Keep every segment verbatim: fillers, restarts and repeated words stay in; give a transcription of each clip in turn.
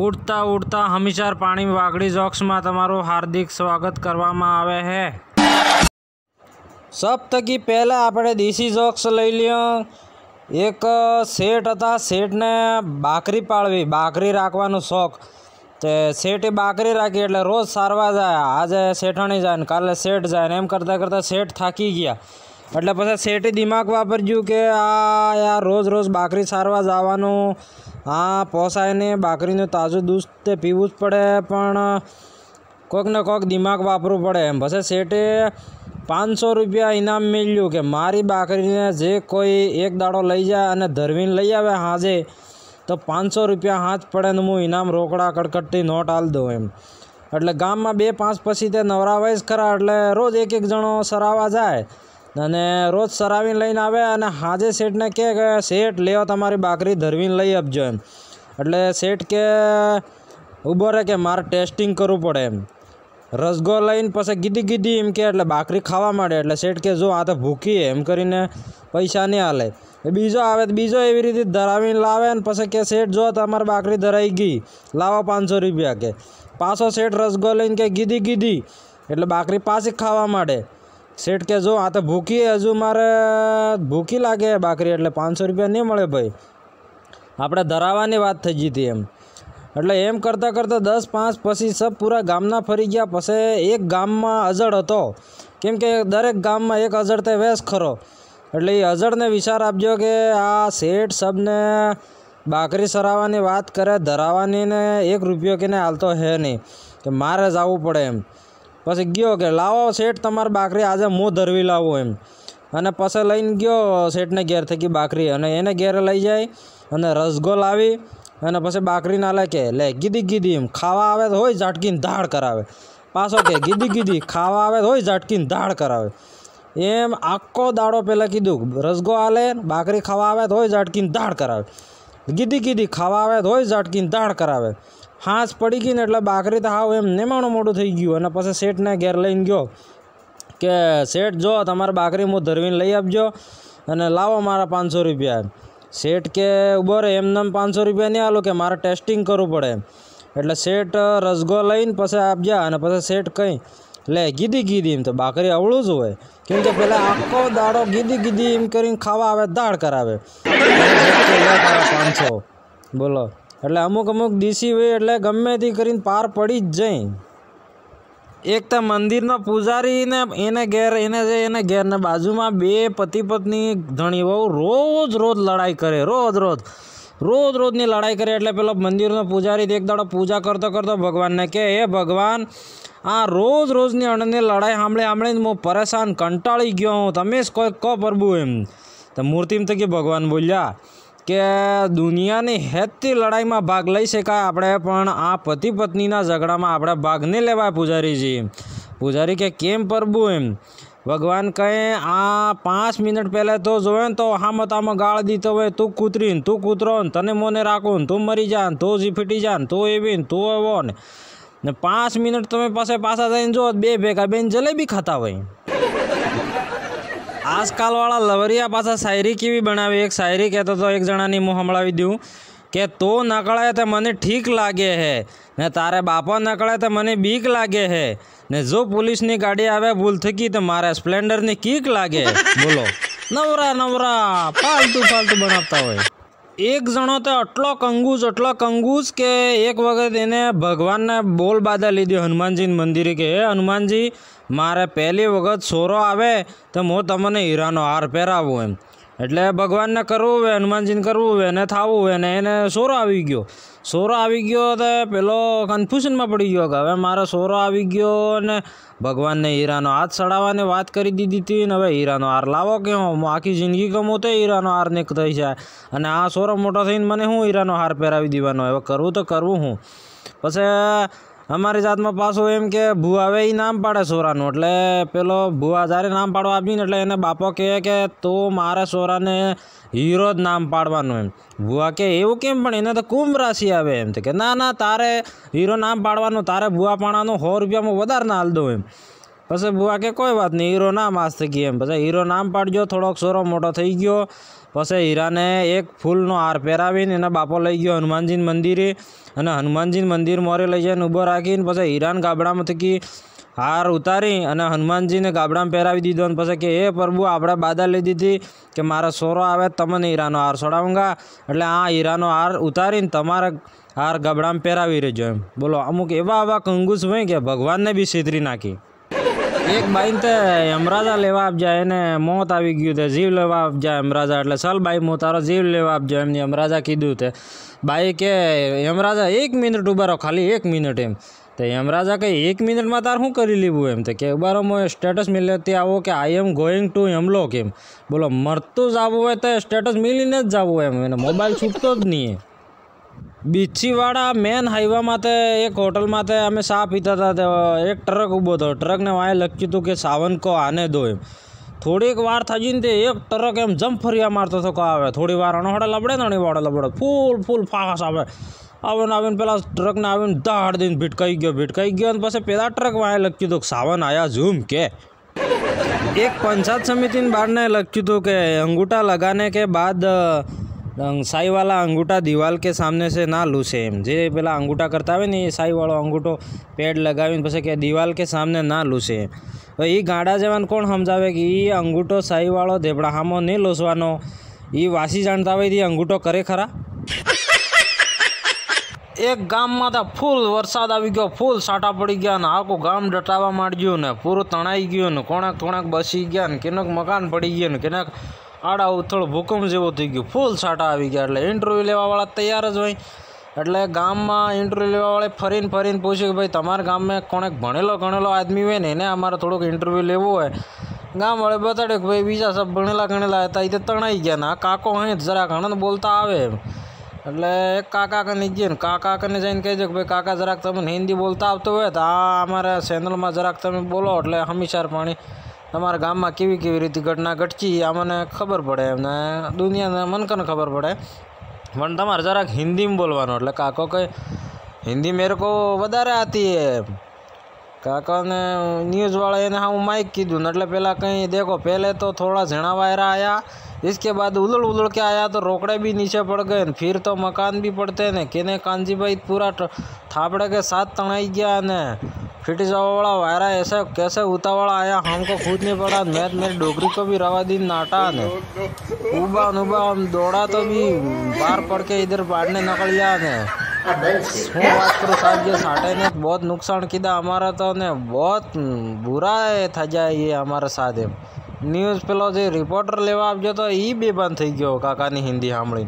ઉડતા ઉડતા હમીચાર પાણી વાગડી જોક્સમાં તમારું હાર્દિક સ્વાગત કરવામાં આવે છે। સપ્તકી પહેલાં આપણે દેશી જોક્સ લઈ લ્યો। એક શેઠ હતા, શેઠને બાકરી પાળવી, બાકરી રાખવાનો શોખ। તે શેઠે બાકરી રાખી એટલે રોજ સારવા જાય। આજે શેઠાણી જાય ને કાલે શેઠ જાય ને એમ કરતાં કરતાં શેઠ થાકી ગયા। એટલે પછી શેઠે દિમાગ વાપર્યું કે આ યાર રોજ રોજ બાકરી સારવા જવાનું હા પોસાય ને, બાકરીનું તાજું દૂધ તે પીવું જ પડે, પણ કોઈક ને કોઈક દિમાગ વાપરવું પડે એમ। પછી શેઠે પાંચસો રૂપિયા ઇનામ મળ્યું કે મારી બાકરીને જે કોઈ એક દાડો લઈ જાય અને ધરવીને લઈ આવે હાજે તો પાંચસો રૂપિયા હાથ પડે ને હું ઇનામ રોકડા કડકડતી નોટ આલ દઉં એમ। એટલે ગામમાં બે પાંચ પછી તે નવરાવાય જ ખરા, એટલે રોજ એક એક જણો સરાવા જાય અને રોજ સરાવીને લઈને આવે અને હાજે શેઠને કહે કે શેઠ લેવો તમારી બાકરી ધરવીને લઈ આપજો એમ। એટલે શેઠ કે ઊભો રહે કે મારે ટેસ્ટિંગ કરવું પડે એમ। રસગો લઈને પછી ગીધી ગીધી એમ કે એટલે બાકરી ખાવા માંડે। એટલે શેઠ કે જો આ તો ભૂખી એમ કરીને પૈસા નહીં હાલે। એ બીજો આવે તો બીજો એવી રીતે ધરાવીને લાવે ને પછી કે શેઠ જો તમારી બાકરી ધરાઈ ગઈ, લાવો પાંચસો રૂપિયા કે પાછો શેઠ રસગો લઈને કે ગીધી ગીધી એટલે બાકરી પાછી ખાવા માંડે। શેઠ કે જો આ તો ભૂખી હજુ મારે ભૂખી લાગે બાકરી એટલે પાંચસો રૂપિયા નહીં મળે ભાઈ, આપણે ધરાવવાની વાત થઈ ગઈ હતી એમ। એટલે એમ કરતાં કરતાં દસ પાંચ પછી સબ પૂરા ગામના ફરી ગયા। પછી એક ગામમાં અજડ હતો, કેમ કે દરેક ગામમાં એક અજડ તે વેસ ખરો। એટલે એ અજડને વિચાર આપજો કે આ શેઠ સબને બાકરી સરાવવાની વાત કરે, ધરાવવાની ને એક રૂપિયો કે ને હાલતો હે નહીં, કે મારે જવું પડે એમ। પછી ગયો કે લાવો શેઠ તમારી બાકરી આજે હું ધરવી લાવું એમ। અને પછી લઈને ગયો શેઠને ઘેર થકી બાકરી, અને એને ઘેરે લઈ જાય અને રસગો લાવી અને પછી બાકરી ના લે કે લે ગીધી ગીધી એમ ખાવા આવે તો હોય ઝાટકીને ધાડ કરાવે, પાછો કે ગીધી ગીધી ખાવા આવે તો હોય ઝાટકીને ધાડ કરાવે। એમ આખો દાડો પહેલાં કીધું રસગો આલે, બાકરી ખાવા આવે તો હોય ઝાટકીને ધાડ કરાવે, ગીધી ગીધી ખાવા આવે તો હોય ઝાટકીને ધાડ કરાવે। હાંસ પડી ગઈ ને એટલે બાકરી તો હાવ એમ નેમાણું મોડું થઈ ગયું। અને પછી શેઠને ઘેર લઈને ગયો કે શેઠ જો તમારી બાકરી હું ધરવીને લઈ આપજો અને લાવો મારા પાંચસો રૂપિયા। શેઠ કે ઉભો રહે એમને પાંચસો રૂપિયા નહીં આલો કે મારે ટેસ્ટિંગ કરવું પડે। એટલે શેઠ રસગો લઈને પછી આપજા અને પછી શેઠ કંઈ લે ગીધી ગીધી એમ તો બાકરી અવળું જ હોય, કેમ કે પેલા આખો દાડો ગીધી ગીધી એમ કરીને ખાવા આવે દાળ કરાવે। પાંચસો બોલો, એટલે અમુક અમુક દીસી હોય એટલે ગમે તે કરીને પાર પડી જ જાય। એક તો મંદિરનો પૂજારી ને એને ઘેર એને જે એને ઘેરને બાજુમાં બે પતિ પત્ની ધણી વહુ રોજ રોજ લડાઈ કરે, રોજ રોજ રોજ રોજની લડાઈ કરે। એટલે પેલો મંદિરનો પૂજારી એક દાડો પૂજા કરતો કરતો ભગવાનને કે હે ભગવાન, આ રોજ રોજની અણની લડાઈ સાંભળે સાંભળીને હું પરેશાન કંટાળી ગયો હું, તમે જ કોઈ કહો પ્રભુ એમ। તો મૂર્તિમાં તો કે ભગવાન બોલ્યા કે દુનિયાની હેતથી લડાઈમાં ભાગ લઈ શકાય આપણે, પણ આ પતિ પત્નીના ઝઘડામાં આપણે ભાગ નહીં લેવાય પૂજારીજી। પૂજારી કે કેમ પ્રભુ એમ? ભગવાન કહે આ પાંચ મિનિટ પહેલાં તો જોવે ને તો હામતામાં ગાળ દીધો હોય, તું કૂતરી ને તું કૂતરો ને તને મોને રાખું ને તું મરી જા ને તું જી ફીટી જા ને તું એવી ને તું એવો ને ને પાંચ મિનિટ તમે પાસે પાછા જઈને જો બે ભેગા બેન જલેબી ખાતા હોય। આજકાલવાળા લવરિયા પાછા શાયરી કેવી બનાવી, એક શાયરી કહેતો તો એક જણાની હું સંભળાવી દઉં કે તો નકળે તો મને ઠીક લાગે હે ને તારે બાપા નકળે તો મને બીક લાગે હે ને જો પોલીસની ગાડી આવે ભૂલ થકી તો મારે સ્પ્લેન્ડરની કીક લાગે। બોલો, નવરા નવરા ફાલતુ ફાલતુ બનાવતા હોય। એક જણો તો એટલો કંગૂસ એટલો કંગૂસ કે એક વખત એને ભગવાનને બોલ બાધા લીધી હનુમાનજીને મંદિરે કે હે હનુમાનજી, મારે પહેલી વખત સોરો આવે તો હું તમને હીરાનો હાર પહેરાવું એમ। એટલે ભગવાનને કરવું હોય, હનુમાનજીને કરવું હોય ને થવું હોય ને એને સોરો આવી ગયો। સોરો આવી ગયો તો પેલો કન્ફ્યુઝનમાં પડી ગયો કે હવે મારો સોરો આવી ગયો ને ભગવાનને હીરાનો હાથ ચડાવવાની વાત કરી દીધી હતી ને હવે હીરાનો હાર લાવો કે હું આખી જિંદગી ગમું તો હીરાનો હાર ને થઈ જાય અને આ સોરો મોટો થઈને મને હું હીરાનો હાર પહેરાવી દેવાનો, હવે કરવું તો કરવું હું। પછી અમારી જાતમાં પાછું એમ કે ભૂવા આવે એ નામ પાડે સોરાનું, એટલે પેલો ભૂવા જ્યારે નામ પાડવા આપીને એટલે એને બાપો કહે કે તો મારે સોરાને હીરો જ નામ પાડવાનું એમ। ભૂવા કે એવું કેમ, પણ એને તો કુંભ રાશિ આવે એમ। તો કે ના ના તારે હીરો નામ પાડવાનું, તારે ભૂવા પાણાનું સો રૂપિયામાં વધારે ના હાલ દઉં એમ। પછી ભૂવા કે કોઈ વાત નહીં, હીરો નામ આજ થકી એમ। પછી હીરો નામ પાડજો, થોડોક સોરો મોટો થઈ ગયો પછી હીરાને એક ફૂલનો હાર પહેરાવીને એના બાપો લઈ ગયો હનુમાનજી મંદિરે અને હનુમાનજી મંદિર મોરે લઈ જઈને ઊભો રાખીને પછી હીરાને ગાબડામાંથી હાર ઉતારી અને હનુમાનજીને ગાબડામાં પહેરાવી દીધો અને પછી કે એ પ્રભુ આપણે બાધા લઈ દીધી કે મારા સોરો આવે તમને હીરાનો હાર છોડાવંગા એટલે આ હીરાનો હાર ઉતારીને તમારે હાર ગાબડામાં પહેરાવી રહેજો એમ બોલો અમુક એવા એવા કંગુસ હોય કે ભગવાનને બી છેતરી નાખી એક બાઈને તે યમરાજા લેવા આપ જાય એને મોત આવી ગયું તે જીવ લેવા આપ જાય યમરાજા એટલે ચાલ બાઈ હું તારો જીવ લેવા આપજો એમ યમરાજા કીધું તે બાઈ કે યમરાજા એક મિનિટ ઉભા રહો ખાલી એક મિનિટ એમ તો યમરાજા કે એક મિનિટમાં તાર શું કરી લેવું એમ તો કે ઉભા મેં સ્ટેટસ મિલે તે આવો કે આઈ એમ ગોઈંગ ટુ યમલોક એમ બોલો મરતું જ આવવું હોય તો સ્ટેટસ મિલીને જ જવું એમ એને મોબાઈલ છૂટતો જ નહીં બીછીવાડા મેન હાઈવા માથે એક હોટલ માથે અમે ચા પીતા હતા તો એક ટ્રક ઊભો હતો ટ્રકને વાંહે લખ્યું હતું કે સાવન કો આને દો એમ થોડીક વાર થઈ ને તે એક ટ્રક એમ જમ્પ ફરિયા મારતો હતો કો આવે થોડી વાર અણહોડે લબડે ને અણીવાડે લબડે ફૂલ ફૂલ ફાસ આવે આવે ને આવીને પેલા ટ્રકને આવીને દાડ દઈને ભીટકાઈ ગયો ભીટકાઈ ગયો અને પછી પેલા ટ્રક વાંહે લખ્યું હતું સાવન આયા ઝૂમ કે એક પંચાયત સમિતિને બહારને લખ્યું હતું કે અંગૂઠા લગાને કે બાદ साई वाला अंगूठा दीवाल के सामने से ना लूसे एम जे पेला अंगूठा करता है नहीं साई वालो अंगूठो पेड़ लगावीने पछी के दीवाल के सामने ना लूसे तो ये गाड़ा जवान कोण समझावे कि ये अंगूठो साई वालो देपड़ा हामो नहीं लोसवानो ये वासी जानता हो अंगूठो करे खरा एक गाम में तो फूल वरसाद आई गयो फूल साटा पड़ी गया ने आखो गाम डटावा मांड्यु ने पूरो तणाई गयो ने कोणाक कोणाक बसी गया ने केनक मकान पड़ी गयो ने केनक आड़ा उथल भूकंप जेवो थई गयो फूल साटा आई गया एटले इंटरव्यू लेवावाळा तैयार ज होय एटले गाम में इंटरव्यू लेवावाळे फरीने फरीने पूछ्યું કે ભાઈ તમારા ગામ में कोणेक भणेलो गणेलो आदमी હોય ને એને અમારે થોડોક इंटरव्यू लेवो હોય ગામવાળે બતાડ્યો કે ભાઈ બીજા सब ભણેલા ગણેલા હતા એ તો તણાઈ ગયા ને આ કાકો અહીં જરા ઘણા બોલતા આવે એટલે એક કાકા કને ગયો ને કાકા કને જઈને કહી દો કે ભાઈ કાકા જરાક તમને હિન્દી બોલતા આવતું હોય તો આ અમારા ચેનલમાં જરાક તમે બોલો એટલે હમીસાર પાણી તમારા ગામમાં કેવી કેવી રીતે ઘટના ઘટકી આ મને ખબર પડે એમને દુનિયાને મન કને ખબર પડે પણ તમારે જરાક હિન્દીમાં બોલવાનું એટલે કાકો કહે હિન્દી મેરે કો વધારે આતી હે काका ने न्यूज़ वाले ने हाँ माइक कीधु એટલે પેલા कहीं देखो पहले तो थोड़ा झेड़ा वायरा आया इसके बाद उलड़ उलड़ के आया तो रोकड़े भी नीचे पड़ गए फिर तो मकान भी पड़ते ने केने कांजी भाई पूरा थापड़े के साथ तनाई गया ने फिट जावा वाला वायरा ऐसा कैसे उतावड़ा आया हमको खुद नहीं पड़ा मैं मेरी डोगरी को भी रवा दिन नाटा ने उबा नुबा हम दौड़ा तो भी बाहर पड़ के इधर बाढ़ने निकल गया ने हूँ बात करूँ साहब ये साठे ने बहुत नुकसान किया हमारा तो ने बहुत बुरा है था जाए ये हमारे साथ न्यूज़ पेलो जो रिपोर्टर लेवा आपजो तो ई बे बंद थी गयो काका नी हिंदी सांभळी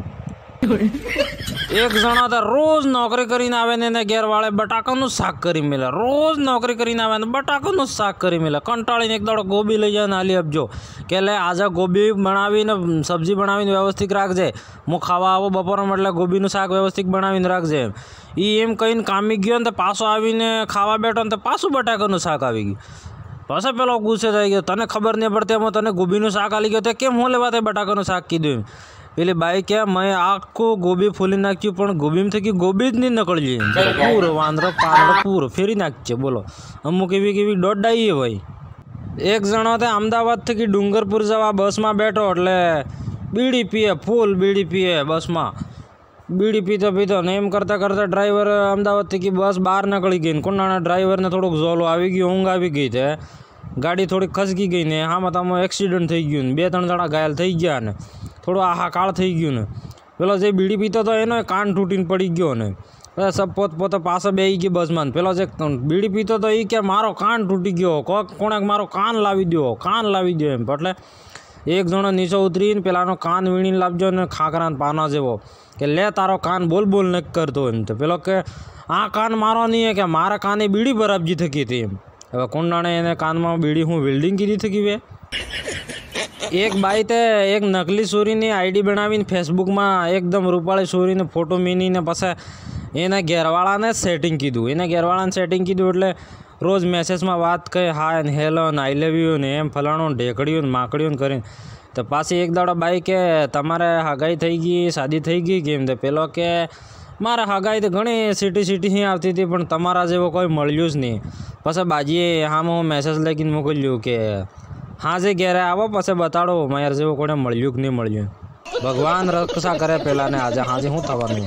एक जना तो रोज नौकरी करीने आवे ने घेर वाले बटाकाનું શાક કરી મેલે રોજ નોકરી કરીને આવે ને બટાકાનું શાક કરી મેલે કંટાળીને એક દાડો ગોબી લઈ જાય ને આલી આપજો કે લે આજે ગોબી બનાવીને સબ્જી બનાવીને વ્યવસ્થિત રાખજે હું ખાવા આવો બપોરમાં એટલે ગોબીનું શાક વ્યવસ્થિત બનાવીને રાખજે એ એમ કહીને કામી ગયો ને તો પાછો આવીને ખાવા બેઠો ને તો પાછું બટાકાનું શાક આવી ગયું પાછો પેલો ગુસ્સે થઈ ગયો તને ખબર નહીં પડતી એમાં તને ગોબીનું શાક આલી ગયો તો કેમ હું લેવા તે બટાકાનું શાક કીધું એમ પેલી બાઈ કે મેં આખું ગોબી ફૂલી નાખ્યું પણ ગોબીમાં થકી ગોબી જ નહીં નકળી પૂરો વાંદરો પાંદડો પૂરો ફેરી નાખશે બોલો અમુક એવી કેવી દોડાઈ ભાઈ એક જણો તે અમદાવાદ થકી ડુંગરપુર જવા બસમાં બેઠો એટલે બીડી પીએ ફૂલ બીડી પીએ બસમાં બીડી પીતો પીતો ને એમ કરતાં કરતાં ડ્રાઈવર અમદાવાદ થકી બસ બહાર નીકળી ગઈ ને કોનાના ડ્રાઈવરને થોડુંક ઝોલો આવી ગયું ઊંઘ આવી ગઈ તે ગાડી થોડીક ખસકી ગઈ ને આમાં તો એક્સિડન્ટ થઈ ગયું ને બે ત્રણ જણા ઘાયલ થઈ ગયા ને થોડો આહાકાળ થઈ ગયું ને પેલો જે બીડી પીતો હતો એનો કાન તૂટીને પડી ગયો ને સબ પોત પોતે પાસે બેસી ગઈ બસમાં પેલો જે બીડી પીતો હતો એ કે મારો કાન તૂટી ગયો કોક કોણે મારો કાન લાવી દો કાન લાવી દો એમ એટલે એક જણો નીચે ઉતરીને પેલાનો કાન વીણીને લાવજો ને ખાખરાના પાના જેવો કે લે તારો કાન બોલ બોલ ન કરતો એમ તો પેલો કે આ કાન મારો નહીં કે મારા કાને બીડી બરાબજી થકી હતી એમ હવે કોણ એને કાનમાં બીડી હું વેલ્ડિંગ કીધી થકી બે એક બાઈ તે એક નકલી છોરીની આઈડી બનાવીને ફેસબુકમાં એકદમ રૂપાળી છોરીને ફોટો મીનીને પછી એને ઘેરવાળાને સેટિંગ કીધું એને ઘેરવાળાને સેટિંગ કીધું એટલે રોજ મેસેજમાં વાત કહે હાય ને હેલો ને આઈ લવ યુ ને એમ ફલાણું ઢેકડ્યું ને માકડ્યું કરીને તો પાછી એક દાડો બાઈ કે તમારે હગાઈ થઈ ગઈ શાદી થઈ ગઈ કેમ તો પેલો કે મારે હગાઈ તો ઘણી સિટી સિટી આવતી હતી પણ તમારા જેવો કોઈ મળ્યું જ નહીં પછી બાજીએ હામાં હું મેસેજ લખીને મોકલ્યું કે હા જે ઘેરે આવો પછી બતાડો મારા જેવું કોઈને મળ્યું કે નહીં મળ્યું ભગવાન રક્ષા કરે પેલા ને આજે હાજે શું થવાનું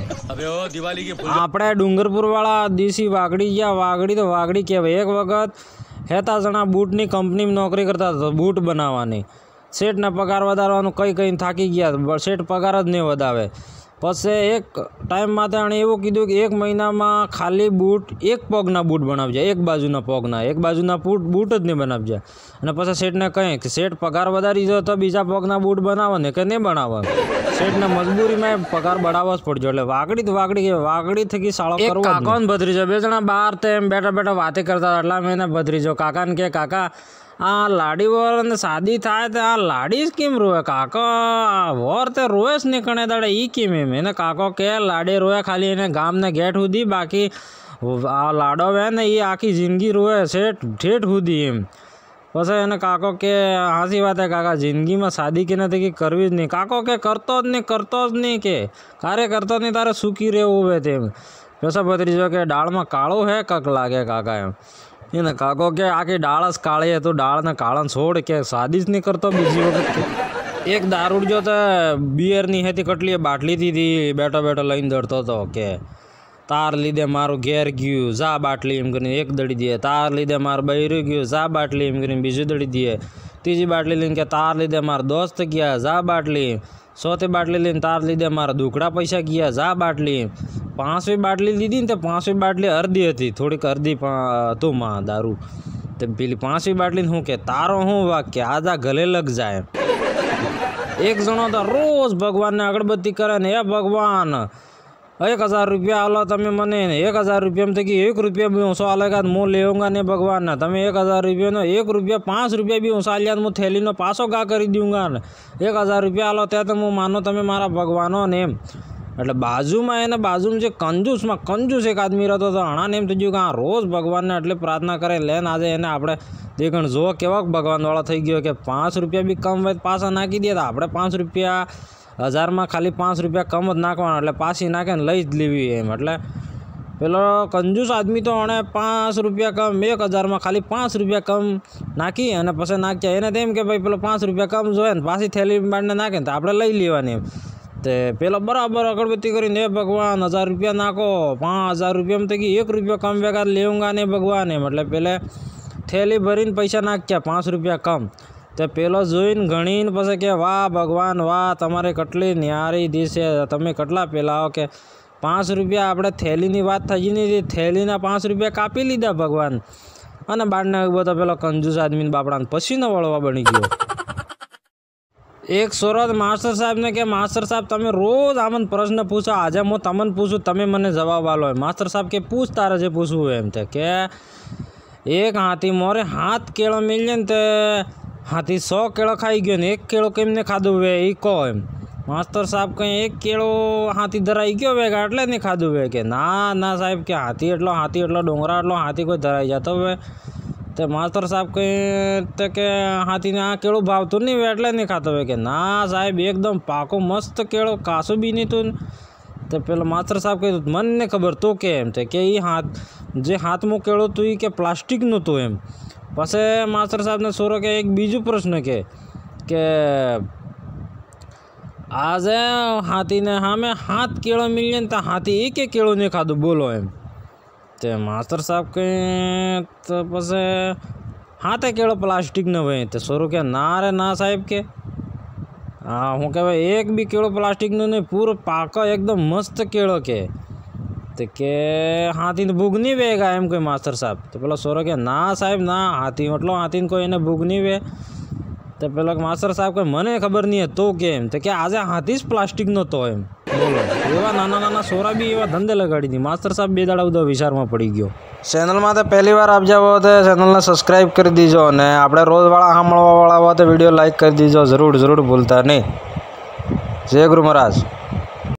આપણે ડુંગરપુર વાળા દેશી વાઘડી ગયા વાઘડી તો વાઘડી કહેવાય એક વખત હેતા જણા બૂટની કંપનીમાં નોકરી કરતા હતા બૂટ બનાવવાની શેઠને પગાર વધારવાનું કઈ કઈ થાકી ગયા શેઠ પગાર જ નહીં વધાવે પછી એક ટાઈમમાં તેણે એવું કીધું કે એક મહિનામાં ખાલી બૂટ એક પગના બૂટ બનાવજે એક બાજુના પગના એક બાજુના બૂટ બૂટ જ નહીં બનાવજે અને પછી શેઠને કહે કે શેઠ પગાર વધારી દો તો બીજા પગના બૂટ બનાવો ને કે નહીં બનાવો શેઠને મજબૂરીમાં પગાર બઢાવવો જ પડજો એટલે વાગડી તો વાગડી કે વાગડી થકી સાળો કરવો કાકા ને ભત્રીજો બે જણા બહાર તેમ બેઠા બેઠા વાતે કરતા હતા એટલા મેં ભત્રીજો કાકાને કે કાકા આ લાડી વર ને શાદી થાય તો આ લાડી જ કેમ રોવે કાકા વર તે રોવે જ નહીં કણે દાડે એ કેમ એમ એને કાકો કે લાડી રોવે ખાલી એને ગામને ગેટ સુધી બાકી આ લાડો વે ને એ આખી જિંદગી રોવે શેઠ ઠેઠ સુધી એમ પછી એને કાકો કે હાસી વાત હે કાકા જિંદગીમાં શાદી કે નથી કે કરવી જ નહીં કાકો કે કરતો જ નહીં કરતો જ નહીં કે કાર્ય કરતો જ નહીં તારે સૂકી રહેવું હોય તેમ પછી ભત્રીજો કે દાળમાં કાળું હે કક લાગે કાકા એમ એને કાકો કે આખી ડાળ જ કાળી તો ડાળને કાળણ છોડ કે શાદી જ નહીં કરતો બીજી વખત એક દારૂડિયો તો બિયરની હેતી કટલી બાટલી હતી બેઠો બેઠો લઈને દડતો હતો કે તાર લીધે મારું ઘેર ગયું જા બાટલી એમ કરીને એક દડી દે તાર લીધે મારું બૈરું ગયું જા બાટલી એમ કરીને બીજું દડી દે ત્રીજી બાટલી લઈને કે તાર લીધે મારા દોસ્ત ગયા જા બાટલી ચોથી બાટલી લઈને તાર લીધે મારા દુકડા પૈસા ગયા જા બાટલી પાંચમી બાટલી લીધી ને તે પાંચમી બાટલી અડધી હતી થોડીક અડધી હતું માં દારૂ તે પેલી પાંચમી બાટલી શું કે તારો શું વાક્ય આજા ગલે લગ જાય એક જણો તો રોજ ભગવાનને અગરબત્તી કરે ને એ ભગવાન એક હજાર રૂપિયા આલો તમે મને ને એક હજાર રૂપિયા થકી એક રૂપિયા બી હું આલેગા હું લેઉંગા ને ભગવાન તમે એક હજાર રૂપિયાનો એક રૂપિયા પાંચ રૂપિયા બી હું સાલ્યા હું થેલીનો પાછો ગા કરી દઉંગા ને એક હજાર રૂપિયા આલો ત્યાં તો હું માનો તમે મારા ભગવાનો ને એમ એટલે બાજુમાં એને બાજુમાં જે કંજૂસમાં કંજૂસ એક આદમી રહેતો હતો હણાને એમ થઈ ગયું કે આ રોજ ભગવાનને એટલી પ્રાર્થના કરે લે ને આજે એને આપણે દેખણ જો કેવા ભગવાનવાળો થઈ ગયો કે પાંચ રૂપિયા બી કમ હોય પાછા નાખી દે તો આપણે પાંચ રૂપિયા હજારમાં ખાલી પાંચ રૂપિયા કમ જ નાખવાના એટલે પાછી નાખે ને લઈ જ લેવી એમ એટલે પેલો કંજૂસ આદમી તો એને પાંચ રૂપિયા કમ એક હજારમાં ખાલી પાંચ રૂપિયા કમ નાખી અને પછી નાખ્યા એને તેમ કે ભાઈ પેલો પાંચ રૂપિયા કમ જોઈએ ને પાછી થેલી બાંધને નાખે ને તો આપણે લઈ લેવાની એમ તે પેલો બરાબર અગરબત્તી કરીને એ ભગવાન હજાર રૂપિયા નાખો પાંચ હજાર રૂપિયામાં થઈ એક રૂપિયા કમ વેગા લેઉંગા ને ભગવાન એમ એટલે પેલે થેલી ભરીને પૈસા નાખ્યા પાંચ રૂપિયા કમ તે પેલો જોઈને ગણીને પછી કે વાહ ભગવાન વાહ તમારે કેટલી ન્યારી દિશે તમે કેટલા પેલા કે પાંચ રૂપિયા આપણે થેલીની વાત થઈ નહીં થેલીના પાંચ રૂપિયા કાપી લીધા ભગવાન અને બાળને ઉભો તો પેલો કંજૂસ આદમીને બાપડાને પછીનો વળવા બની ગયો એક સુરત માસ્ટર સાહેબને કે માસ્ટર સાહેબ તમે રોજ આમને પ્રશ્ન પૂછો આજે હું તમને પૂછું તમે મને જવાબ આલો માસ્ટર સાહેબ કે પૂછ તારે જે પૂછવું એમ તે કે એક હાથી મોરે હાથ કેળો મિલજે ને તે હાથી સો કેળો ખાઈ ગયો ને એક કેળો કેમને ખાધું વે એ કહો એમ માસ્ટર સાહેબ કંઈ એક કેળો હાથી ધરાઈ ગયો વેગા એટલે નહીં ખાધું વે કે ના ના સાહેબ કે હાથી એટલો હાથી એટલો ડોંગરા એટલો હાથી કોઈ ધરાઈ જતો હવે તે માસ્ટર સાહેબ કંઈ તે કે હાથીને આ કેળું ભાવતું નહીં હોય એટલે નહીં ખાતો હોય કે ના સાહેબ એકદમ પાકો મસ્ત કેળો કાસું બી નહીં તું તે પેલો માસ્ટર સાહેબ કીધું મને ખબર તું કે એમ તે કે એ હાથ જે હાથમાં કેળું તું એ કે પ્લાસ્ટિકનું તું એમ પછી માસ્ટર સાહેબને સોરો કે એક બીજું પ્રશ્ન કે કે આજે હાથીને સામે હાથ કેળો મિલીએ ને તો હાથી એક એક કેળું નહીં ખાધું બોલો એમ તે માસ્ટર સાહેબ કંઈ તો પછી હાથે કેળો પ્લાસ્ટિકનો હોય તો સોરું કે ના રે ના સાહેબ કે હા હું કહેવાય એક બી કેળો પ્લાસ્ટિકનો નહીં પૂરો પાકો એકદમ મસ્ત કેળો કે તો કે હાથીને ભૂખ નહીં વેગા એમ કોઈ માસ્ટર સાહેબ તો પેલો સોરો કે ના સાહેબ ના હાથી એટલો હાથીને કોઈ એને ભૂખ નહીં વે તો પેલો માસ્ટર સાહેબ કોઈ મને ખબર નહીં તો કેમ તો કે આજે હાથી જ પ્લાસ્ટિકનો તો એમ બોલો એવા નાના નાના સોરા બી એવા ધંધે લગાડી દી માસ્ટર સાહેબ બે દાડા બધા વિચારમાં પડી ગયો ચેનલમાં તો પહેલી વાર આપ જાવ તો ચેનલને સબસ્ક્રાઈબ કરી દીજો અને આપણે રોજવાળા સાંભળવાવાળા હોય તો વિડીયો લાઈક કરી દીજો જરૂર જરૂર ભૂલતા નહીં જય ગુરુ મહારાજ.